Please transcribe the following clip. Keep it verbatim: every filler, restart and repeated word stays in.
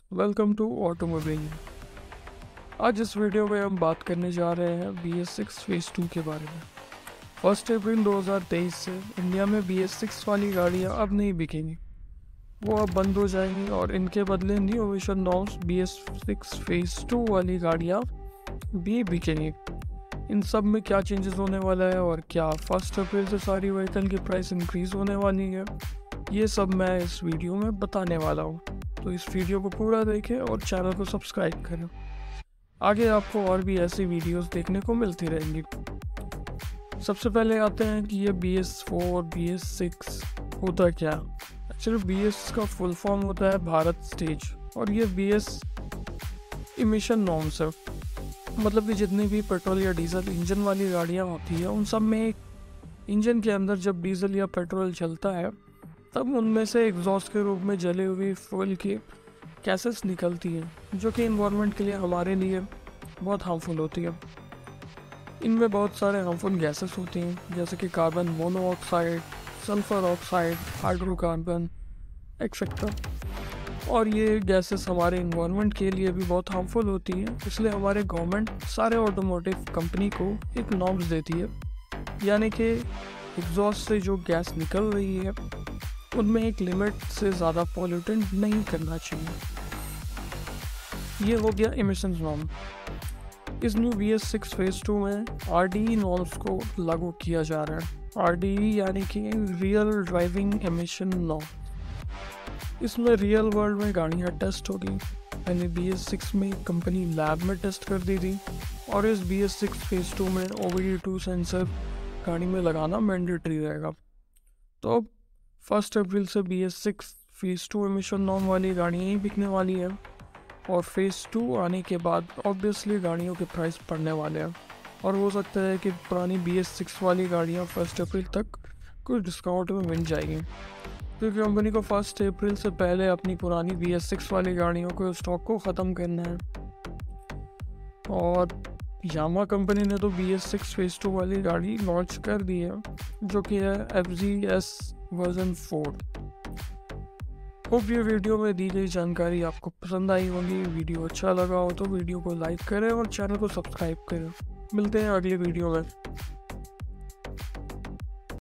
Welcome to automobile. आज इस video में हम बात करने जा रहे हैं B S six phase two के बारे में। फर्स्ट अप्रैल दो हज़ार तेईस से इंडिया में बी एस सिक्स वाली गाड़ियां अब नहीं बिकेंगी, वो अब बंद हो जाएंगी और इनके बदले new emission norms B S six phase two वाली गाड़ियां भी बिकेंगी। इन सब में क्या चेंजेस होने वाला है और क्या फर्स्ट अप्रैल से सारी व्हीकल की प्राइस इंक्रीज़ होने वाली है, ये सब मैं इस वीडियो में बताने वाला हूँ। तो इस वीडियो को पूरा देखें और चैनल को सब्सक्राइब करें। आगे आपको और भी ऐसी वीडियोस देखने को मिलती रहेंगी। सबसे पहले आते हैं कि ये B S four B S six होता क्या। एक्चुअली बी एस का फुल फॉर्म होता है भारत स्टेज और ये बी एस इमिशन नॉर्म्स है। मतलब कि जितनी भी पेट्रोल या डीजल इंजन वाली गाड़ियाँ होती है उन सब में एक इंजन के अंदर जब डीजल या पेट्रोल चलता है तब उनमें से एग्जॉस्ट के रूप में जले हुए फ्यूल की गैसेस निकलती हैं जो कि इन्वायरमेंट के लिए हमारे लिए बहुत हार्मफुल होती है। इनमें बहुत सारे हार्मफुल गैसेस होती हैं जैसे कि carbon monoxide, sulphur oxide, hydrocarbon etcetera. और ये गैसेस हमारे इन्वायरमेंट के लिए भी बहुत हार्मफुल होती हैं, इसलिए हमारे गवर्नमेंट सारे ऑटोमोटिव कंपनी को एक नॉर्म्स देती है, यानी कि एग्जॉस्ट से जो गैस निकल रही है उनमें एक लिमिट से ज़्यादा पॉल्यूटेंट नहीं करना चाहिए। ये हो गया एमिशन नॉर्म। इस new B S six phase two में आर डी ई नॉर्म्स को लागू किया जा रहा है। आर डी ई यानी कि रियल ड्राइविंग एमिशन नॉर्म। इसमें रियल वर्ल्ड में गाड़ियाँ टेस्ट होगी। पहले बी एस सिक्स में कंपनी लैब में टेस्ट कर दी थी और इस B S six phase two में O B D two sensor गाड़ी में लगाना मैंडेटरी रहेगा। तो अब फर्स्ट अप्रैल से B S six phase two emission norm वाली गाड़ियाँ ही बिकने वाली है और फेज़ टू आने के बाद ऑब्वियसली गाड़ियों के प्राइस बढ़ने वाले हैं और हो सकता है कि पुरानी बी एस सिक्स वाली गाड़ियाँ फर्स्ट अप्रैल तक कुछ डिस्काउंट में मिल जाएगी, क्योंकि कंपनी को फर्स्ट अप्रैल से पहले अपनी पुरानी बी एस सिक्स वाली गाड़ियों को स्टॉक को ख़त्म करना है। और यामा कंपनी ने तो B S six phase two वाली गाड़ी लॉन्च कर दी है जो कि है F G S version four. Hope ये वीडियो में दी गई जानकारी आपको पसंद आई होगी। वीडियो अच्छा लगा हो तो वीडियो को लाइक करें और चैनल को सब्सक्राइब करें। मिलते हैं अगले वीडियो में।